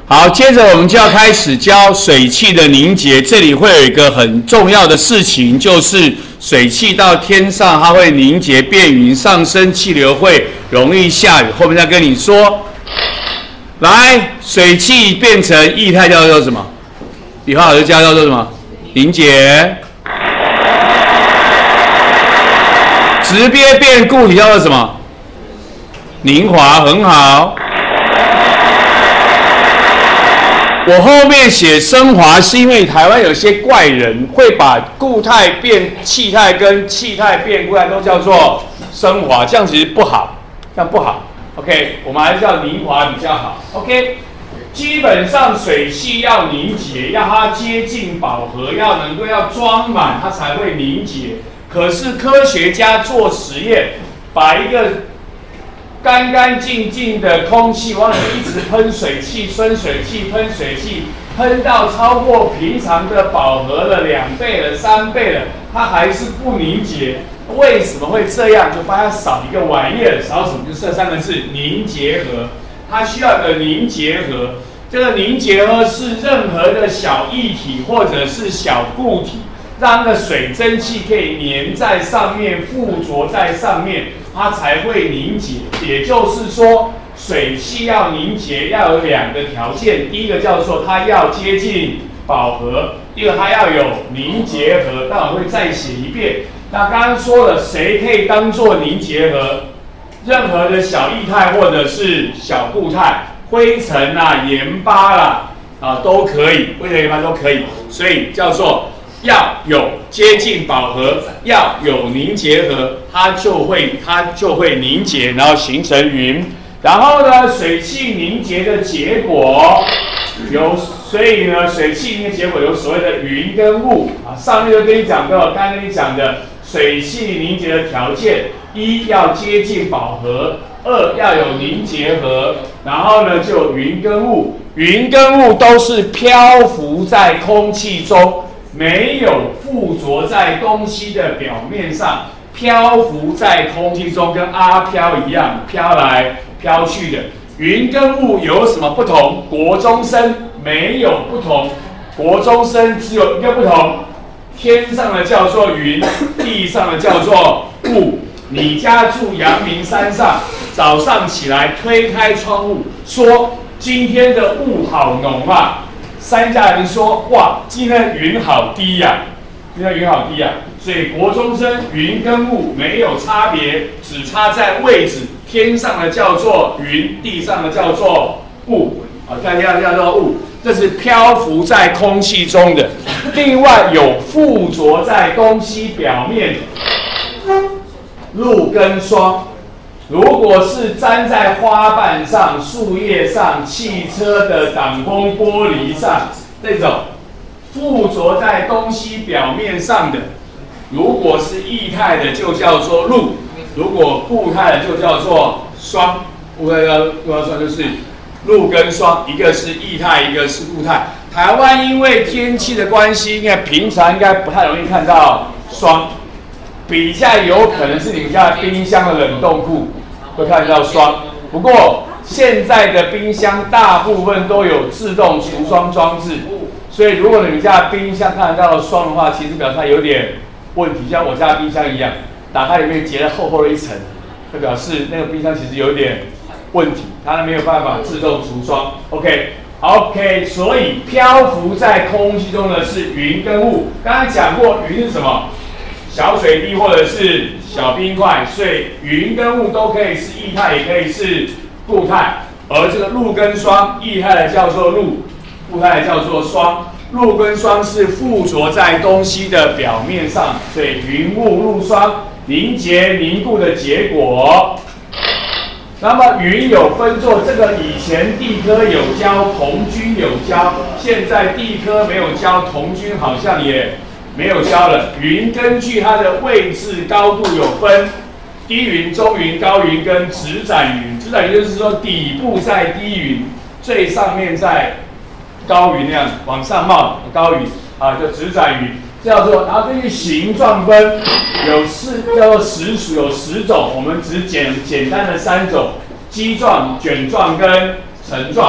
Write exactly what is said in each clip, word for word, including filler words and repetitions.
好，接着我们就要开始教水汽的凝结。这里会有一个很重要的事情，就是水汽到天上，它会凝结变云，上升气流会容易下雨。后面再跟你说。来，水汽变成液态叫做什么？笔画老师教叫做什么？凝结。直憋变固体叫做什么？凝华，很好。我后面写升华，是因为台湾有些怪人会把固态变气态跟气态变固态都叫做升华，这样其实不好，这样不好。OK， 我们还是叫凝华比较好。OK， 基本上水汽要凝结，要它接近饱和，要能够要装满，它才会凝结。可是科学家做实验，把一个干干净净的空气往里面一直喷水汽、喷水汽、喷水汽，喷到超过平常的饱和了两倍了、三倍了，它还是不凝结。为什么会这样？就发现少一个玩意儿，少什么？就这三个字：凝结核。它需要一个凝结核。这个凝结核是任何的小液体或者是小固体，让那个水蒸气可以粘在上面、附着在上面，它才会凝结。也就是说，水汽要凝结要有两个条件：第一个叫做它要接近饱和，第二个它要有凝结核。待会会再写一遍。那刚刚说了，谁可以当做凝结核？任何的小液态或者是小固态，灰尘啊、盐巴啦啊都可以，灰尘、盐巴都可以。所以叫做要有接近饱和，要有凝结核，它就会它就会凝结，然后形成云。然后呢，水汽凝结的结果有，所以呢，水汽凝结结果有所谓的云跟雾啊。上面就跟你讲过，刚刚跟你讲的。水汽凝结的条件：一要接近饱和，二要有凝结核，然后呢就有云跟雾。云跟雾都是漂浮在空气中，没有附着在东西的表面上，漂浮在空气中，跟阿飘一样，飘来飘去的。云跟雾有什么不同？国中生没有不同，国中生只有一个不同。天上的叫做云，地上的叫做雾。你家住阳明山上，早上起来推开窗户，说今天的雾好浓啊。山下人说哇，今天云好低呀、啊，今天云好低呀、啊。所以国中生云跟雾没有差别，只差在位置。天上的叫做云，地上的叫做雾。啊，看天上叫做雾。这是漂浮在空气中的，另外有附着在东西表面的露跟霜。如果是粘在花瓣上、树叶上、汽车的挡风玻璃上，这种附着在东西表面上的，如果是液态的就叫做露，如果固态的就叫做霜。固态叫叫霜就是露跟霜，一个是液态，一个是固态。台湾因为天气的关系，应该平常应该不太容易看到霜，比较有可能是你们家的冰箱的冷冻库会看到霜。不过现在的冰箱大部分都有自动除霜装置，所以如果你们家的冰箱看得到霜的话，其实表示它有点问题，像我家的冰箱一样，打开里面结了厚厚的一层，就表示那个冰箱其实有点问题，它没有办法自动除霜。OK， OK， 所以漂浮在空气中的是云跟雾。刚才讲过，云是什么？小水滴或者是小冰块，所以云跟雾都可以是液态，也可以是固态。而这个露跟霜，液态的叫做露，固态的叫做霜。露跟霜是附着在东西的表面上，所以云雾露霜凝结凝固的结果。那么云有分作，这个以前地科有教，童军有教，现在地科没有教，童军好像也没有教了。云根据它的位置高度有分，低云、中云、高云跟直展云。直展云就是说底部在低云，最上面在高云那样往上冒高云啊，就直展云。叫做，然后根据形状分，有四叫做实属有十种，我们只简简单的三种：基状、卷状跟层状。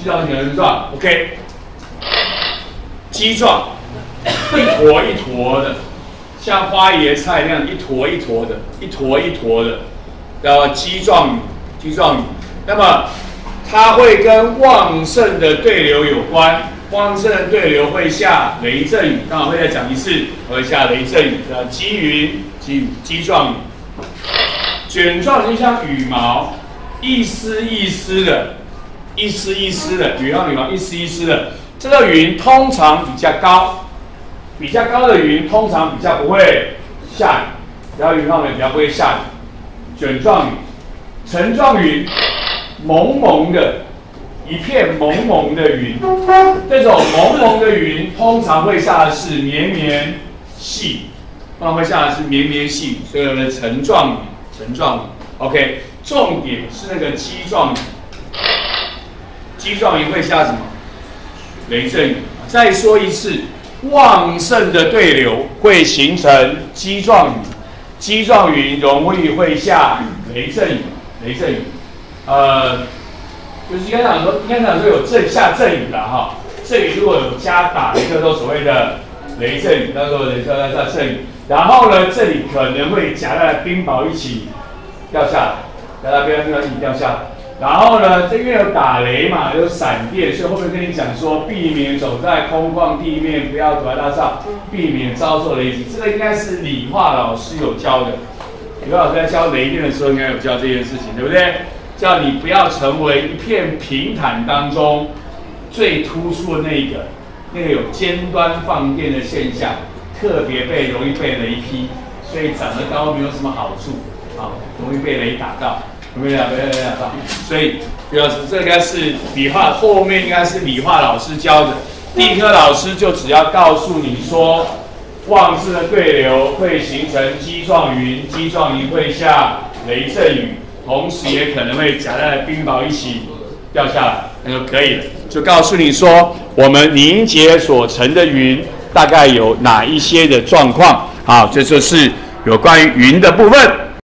肌状型人状 ，OK。肌状，一坨一坨的，像花椰菜那样一坨一坨的，一坨一坨的，然后肌状语，肌状语。那么它会跟旺盛的对流有关，旺盛的对流会下雷阵雨，刚好会再讲一次，会下雷阵雨，叫积云、积肌状语。卷状就像羽毛，一丝一丝的，一丝一丝的，羽毛羽毛一丝一丝的。这个云通常比较高，比较高的云通常比较不会下雨，然后云上面比较不会下雨。卷状云、层状云，蒙蒙的，一片蒙蒙的云。这种蒙蒙的云通常会下的是绵绵细，通常会下的是绵绵细，所以呢层状云，层状云。OK， 重点是那个肌状云，肌状云会下什么？雷阵雨。再说一次，旺盛的对流会形成肌状云，肌状云容易会下雷阵雨。雷阵雨，呃，就是应该讲说，应该讲说有阵下阵雨啦哈。阵雨如果有加打一个都所谓的雷阵雨，那个雷叫叫阵雨。然后呢，这里可能会夹带冰雹一起掉下来，夹带冰雹一起掉下来。然后呢，这因为有打雷嘛，有闪电，所以后面跟你讲说，避免走在空旷地面，不要躲在大上，避免遭受雷击。这个应该是理化老师有教的，理化老师在教雷电的时候应该有教这件事情，对不对？叫你不要成为一片平坦当中最突出的那一个，那个有尖端放电的现象，特别被容易被雷劈，所以长得高没有什么好处啊，容易被雷打到。有没有？没有，没有到。所以，主要是这应该是理化，后面应该是理化老师教的。地科老师就只要告诉你说，旺盛的对流会形成肌状云，肌状云会下雷阵雨，同时也可能会夹带冰雹一起掉下来，那就可以了。就告诉你说，我们凝结所成的云大概有哪一些的状况。好，这就是有关于云的部分。